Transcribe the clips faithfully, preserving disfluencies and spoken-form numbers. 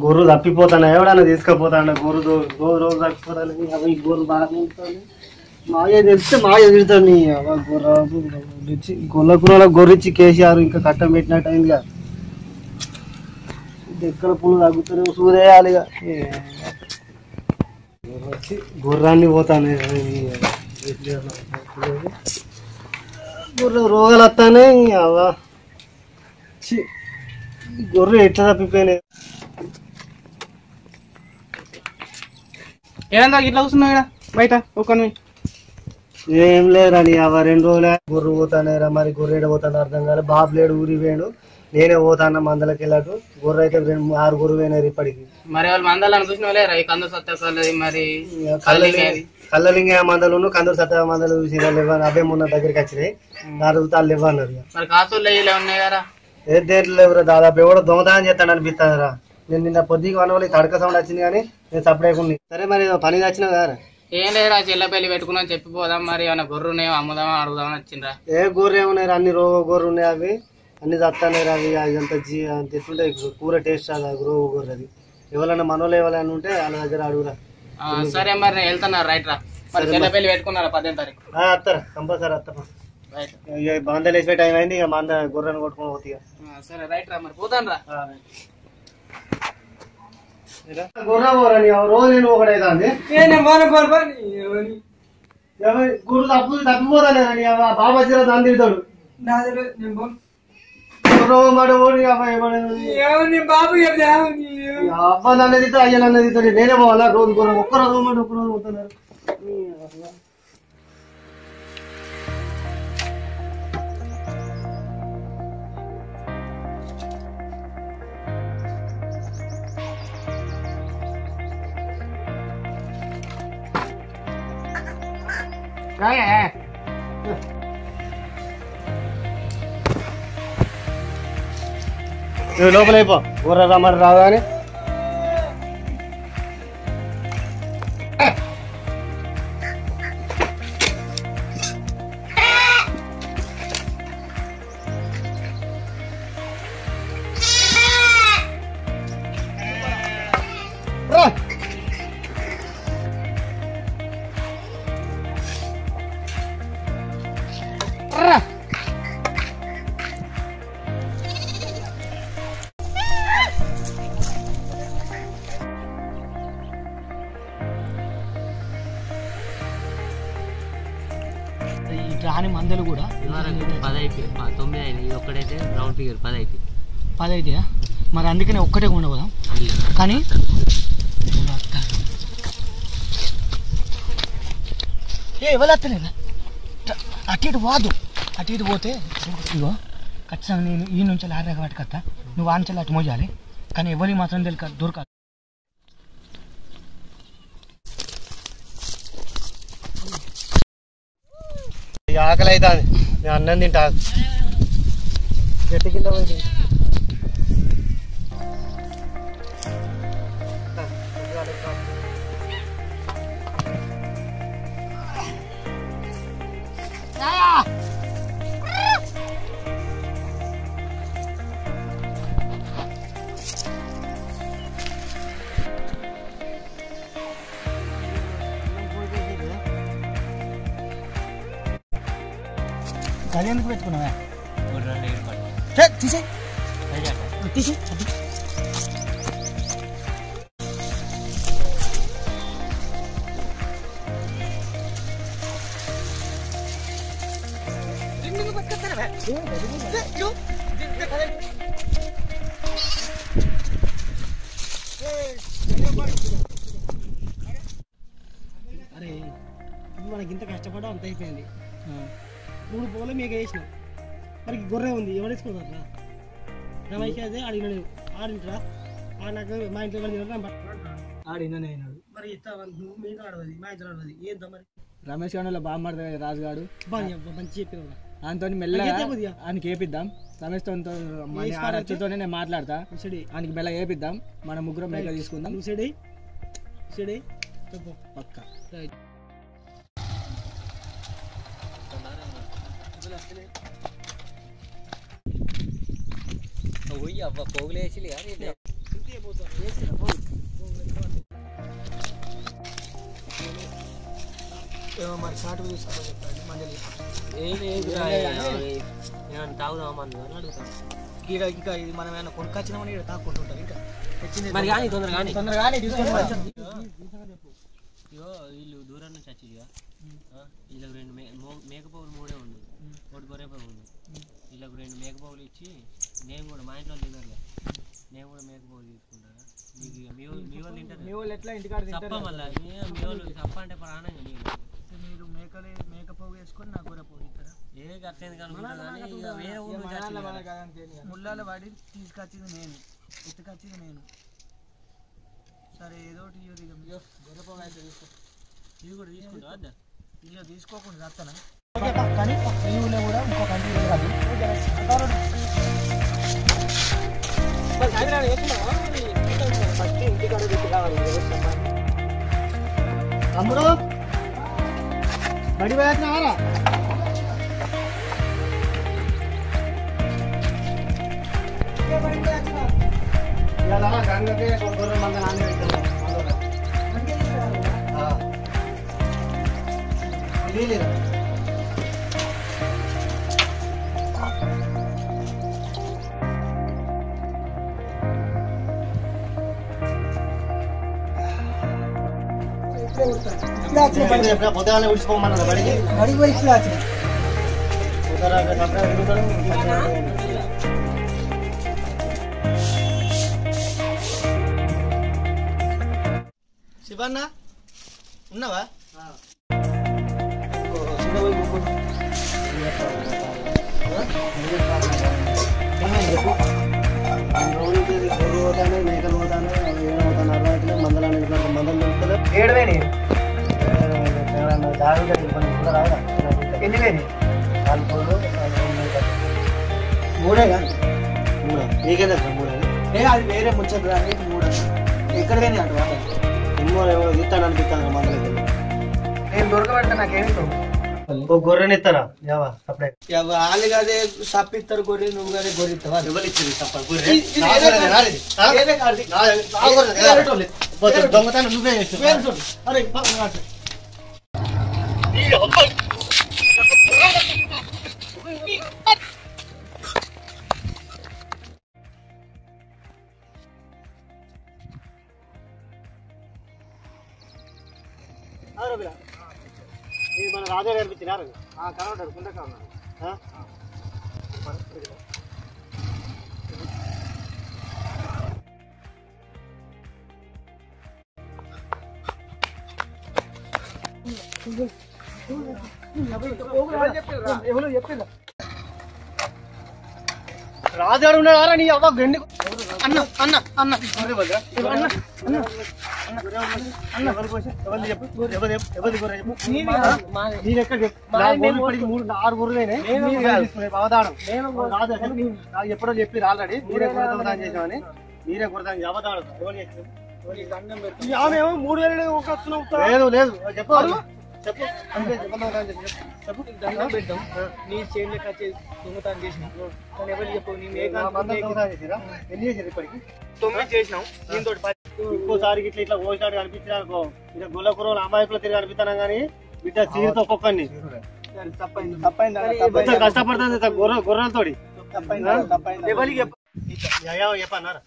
గొర్రెలు తప్పిపోతాను ఎవడన్నా తీసుకుపోతాను గొర్రెలు రోజు రోజు తప్పిపోతాను అవి గొర్రెలు బాగా ఉంటాను మాయ తెలిస్తే మాయ తిడతాను గొర్రె గొల్ల కూరలో గొర్రెచ్చి కేసీఆర్ ఇంకా కట్టం పెట్టినట్టు అయిందిగా ఎక్కడ పులు తగ్గుతారు సూదేయాలి వచ్చి గుర్రాన్ని పోతాను గొర్రె రోగాలు వస్తానే అవా గొర్రె ఎట్లా తప్పిపోయినాయి ఏదంతా ఇట్లా కూర్చున్నావు బయట ఒక్కని ఏం లేరని అవ రెండు రోజులే గొర్రె పోతానేరా మరి గొర్రె పోతాను అర్థం కాదు బాబు లేడు ఊరి పోయాడు నేనే పోతాను మందలకి వెళ్ళాడు గొర్రె అయితే రెండు ఆరు గొర్రె పోయినారు ఇప్పటికి మరి వాళ్ళు మందలను చూసిన లేరా ఈ కందు సత్య మరి కళ్ళలింగ మందలు కందూరు సత్య మందలు చూసి అవే మొన్న దగ్గరికి వచ్చినాయి నా రోజు తాళ్ళు ఇవ్వన్నారు మరి కాసులు ఉన్నాయి కదా ఏ దేంట్లో లేవురా దాదాపు ఎవడో దొంగతనం చేస్తాను అనిపిస్తారా నేను నిన్న పొద్దుకి వన్ వాళ్ళు తడక సౌండ్ వచ్చింది కానీ నేను సపరేట్ సరే మరి పని వచ్చినా కదా ఏం లేదురా చెల్లెపల్లి పెట్టుకున్నాం చెప్పిపోదాం మరి ఏమైనా గొర్రె ఉన్నాయో అమ్ముదామా అడుగుదామని వచ్చిండ్రా ఏ గొర్రె ఏమున్నాయి అన్ని రోగ గొర్రె ఉన్నాయి అవి అన్ని చస్తాయి అవి అంత జీ అంత ఎట్లుంటాయి కూర టేస్ట్ అది రోగ గొర్రె అది ఎవరైనా మనోళ్ళు ఎవరైనా ఉంటే వాళ్ళ దగ్గర అడుగురా సరే మరి నేను వెళ్తున్నా రైట్ రా మరి చెల్లెపల్లి పెట్టుకున్నారా పద్దెనిమిది తారీఖు వస్తారా కంపల్సరీ వస్తా మందలు వేసే టైం అయింది ఇక మంద గొర్రెను కొట్టుకుని పోతాయి సరే రైట్ రా మరి పోతాను రా గొర్రె పోరని రోజు నేను ఒకటైతే గుర్రు తప్పు తప్పిపోతానే బాబా చీర దాన్ని తిడతాడు అబ్బా నన్ను తిట్టాడు అయ్యా నన్ను తిట్టాడు నేనే పోవాలా రోజు గొర్రె ఒక్క రోజు మాట ఒక్క రోజు పోతున్నారు నువ్వు లోపలైపో ఊర్ర రమ్మని రావు కానీ రాని మందలు కూడా పది అయిపోయి తొమ్మిది అయినాయి ఇది ఒక్కడైతే రౌండ్ ఫిగర్ పది అయితే పది అయితే మరి అందుకనే ఒక్కటే ఉండబోదాం కానీ ఏ ఎవరు అటు ఇటు పోదు అటు ఇటు పోతే ఇగో ఖచ్చితంగా నేను ఈ నుంచి ఆరు రకం పట్టుకొస్తా నువ్వు ఆ నుంచి అటు మోయాలి కానీ ఎవరికి మాత్రం తెలియక దొరకాలి ఆకలి అవుతుంది నేను అన్నం తింటా చెట్టు కింద పోయి అది ఎందుకు పెట్టుకున్నావా తీసే తీసే అరే మనకి ఇంత కష్టపడ్డా అంత అయిపోయింది మూడు పోలే మీకు వేసినాం మరి గొర్రె ఉంది ఎవరు వేసుకుంటారా రమేష్ అయితే అడిగిన నేను ఆడింటరా నాకు మా ఇంట్లో ఆడిననే అయినాడు మరి నువ్వు మీకు ఆడవది మా ఇంట్లో ఆడవది ఏంటో మరి రమేష్ గారు బాగా మాడతాడు రాజుగాడు మంచి చెప్పిన ఆయనతో మెల్లగా ఆయనకి వేపిద్దాం రమేష్ తో రచ్చతోనే నేను మాట్లాడతా ఆయనకి మెల్లగా వేపిద్దాం మన ముగ్గురం మేక తీసుకుందాం సెడి సెడి చెప్పు పక్క పోగులేసి మరి షార్ట్ తీసుకోవాలి చెప్పండి మండలి ఏమన్నా తాగుదామని అడుగుతాను ఇక్కడ ఇంకా ఇది మనం ఏమైనా కొనుక్కొచ్చినామని ఇక్కడ తాకుంటుంటారు ఇంకా తెచ్చింది మరి కానీ తొందరగా కానీ తొందరగా కానీ తీసుకొని ఇగో వీళ్ళు దూరం నుంచి వచ్చిగా వీళ్ళకి రెండు మే మేకపోగులు మూడే ఉంది ఒకటి గొర్రెపోగు ఉంది వీళ్ళకి రెండు మేకపోగులు ఇచ్చి నేను కూడా మా ఇంట్లో తినర్లే నేను కూడా మేకపోగులు తీసుకుంటాను మీకు మీ మీ వాళ్ళు తింటారు మీ వాళ్ళు ఎట్లా ఇంటికాడ తప్ప మళ్ళీ మీ వాళ్ళు తప్ప అంటే ప్రాణంగా మీరు మీరు మేకలే మేకపోగు వేసుకొని నాకు గొర్రె పోగు ఇస్తారా ఏ ఖర్చు కానీ వేరే ఊరు ముళ్ళాల వాడి తీసుకొచ్చింది నేను ఎత్తుకొచ్చింది నేను సరే ఏదో ఒకటి గొర్రె పోగు అయితే తీసుకో ఇవి కూడా తీసుకుంటావా అద్దా ఇల్లు తీసుకోకుండా చెప్తానా కానీ ఈ ఊళ్ళో కూడా ఇంకో కంట్రీ కాదు తమ్ముడు బడి పోయారా గంగకే గొర్రె మంద నాన్న లేదా పొద్దుగానే ఉడిచిపోమన్నారు బడికి బడికి పోయి శివన్న ఉన్నావా గొర్రె పోతాను మేకలు పోతాను ఏమవుతాను అరవై మందలు మందలు దొరుకుతుంది ఏడువేని ఎన్ని వేని నాలుగు మూడే కాదు మూడు నీకేదా మూడే ఏ అది వేరే ముచ్చట కానీ మూడు ఎక్కడ కానీ అటు వాళ్ళ ఎన్నో ఎవరో ఇస్తాను అనిపిస్తాను మందలకి నేను దొరకబెట్టా నాకేమి ఓ గొర్రెని ఇస్తారా యావా అప్పుడే వాళ్ళు కదే తప్పిస్తారు గొర్రె నువ్వు కానీ గొర్రె ఇస్తావా ఎవరు ఇచ్చింది తప్ప దొంగతనం నువ్వే చేస్తావు అరే మన రాజా నేర్పించినారు కనబడ్డాడు కుండక ఉన్నాడు ఎవరు చెప్పిన రాజాడు ఉన్నాడా నీ అవ్వ గండి అన్న అన్న అన్న మూడు ఆరు గొర్రెలైనా అవదానం ఎప్పుడో చెప్పి ఆల్రెడీ మీరే గుర్రదానం చేసామని మీరే గుర్రదానం అవదానం ఆమెమో మూడు వేలు లేదు లేదు చెప్పాలి చెప్పు చెప్పు దండం పెట్టాం నీ చేనులకు వచ్చి దొంగతనం చేసినాం కానీ ఎవరు చెప్పు నీ ఎన్ని చేసారు ఇప్పటికి తొమ్మిది చేసినాం దీంతో ఇంకోసారి ఇట్లా ఇట్లా ఓసారి కనిపించినా ఇక గొల్ల కూరలు అమాయకులు తిరిగి కనిపిస్తాను కానీ బిడ్డ చీరతో ఒక్కొక్కరిని కష్టపడుతుంది గొర్రె గొర్రెలతోటి చెప్పన్నారు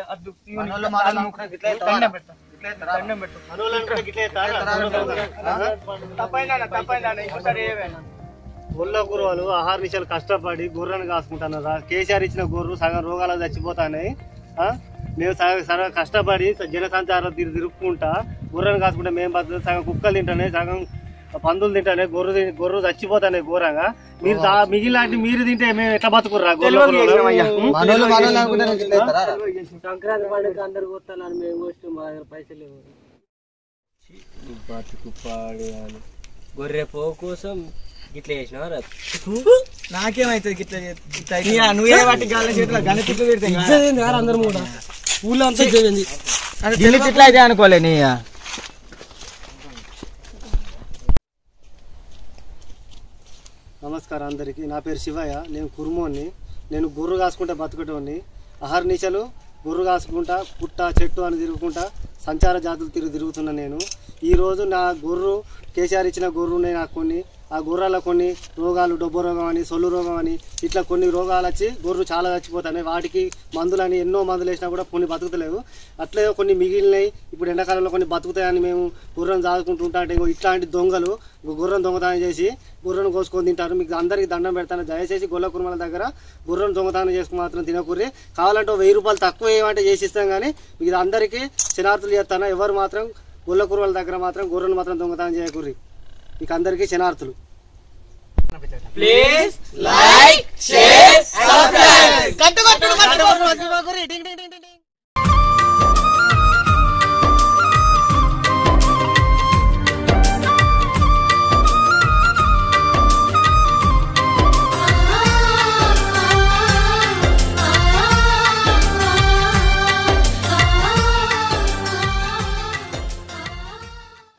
గొల్ల గుర్రాలు ఆహార నిమిషాలు కష్టపడి గొర్రెను కాసుకుంటున్నారు. కేసీఆర్ ఇచ్చిన గొర్రెలు సగం రోగాలు చచ్చిపోతాయి. మేము సగం కష్టపడి జనసంచారం తిరిగి తిరుక్కుంటా గొర్రెను కాసుకుంటా మేము బతుకు సగం కుక్కలు తింటానే సగం పందులు తింటానే గొర్రె గొర్రె చచ్చిపోతానే ఘోరంగా. మీరు మిగిలిలాంటి మీరు తింటే మేము ఎట్లా బతుకుర్రా? సంక్రాంతి పండుగ అందరు కొట్టాలని మేము వస్తూ మా దగ్గర పైసలు బతుకు పాడు అని గొర్రె పో కోసం గిట్లా చేసినా నాకేమైతుంది గిట్లా నువ్వే వాటి గాలి చేతుల గణితులు పెడితే అందరు కూడా ఊళ్ళో అంతా జరిగింది ఢిల్లీ తిట్లా అయితే అనుకోలే నీ. నమస్కారం అందరికీ. నా పేరు శివయ్య. నేను కుర్మోని. నేను గొర్రె కాసుకుంటే బతుకటోని. ఆహార నిశలు గొర్రు కాసుకుంటా పుట్ట చెట్టు అని తిరుగుకుంటా సంచార జాతులు తిరుగు తిరుగుతున్నా నేను. ఈరోజు నా గొర్రు కేసీఆర్ ఇచ్చిన గొర్రు ఉన్నాయి నాకు కొన్ని. ఆ గొర్రెల కొన్ని రోగాలు డొబ్బ రోగం అని సొల్లు రోగం అని ఇట్లా కొన్ని రోగాలు వచ్చి గొర్రెలు చాలా చచ్చిపోతున్నాయి. వాటికి మందులని ఎన్నో మందులు వేసినా కూడా కొన్ని బతుకుతలేవు. అట్లే కొన్ని మిగిలినాయి. ఇప్పుడు ఎండాకాలంలో కొన్ని బతుకుతాయని మేము గొర్రెను సాదుకుంటూ ఉంటా అంటే ఇట్లాంటి దొంగలు గొర్రెను దొంగతనం చేసి గొర్రెను కోసుకొని తింటారు. మీకు అందరికీ దండం పెడతాను, దయచేసి గొల్ల కుర్మల దగ్గర గొర్రెను దొంగతనం చేసుకుని మాత్రం తినకూరి. కావాలంటే వెయ్యి రూపాయలు తక్కువ ఏమంటే చేసి ఇస్తాం, కానీ మీకు అందరికీ శనార్థులు చేస్తాను. ఎవరు మాత్రం గొల్ల కుర్మల దగ్గర మాత్రం గొర్రెను మాత్రం దొంగతనం చేయకూరి. మీకు అందరికీ శనార్థులు. Please like share subscribe.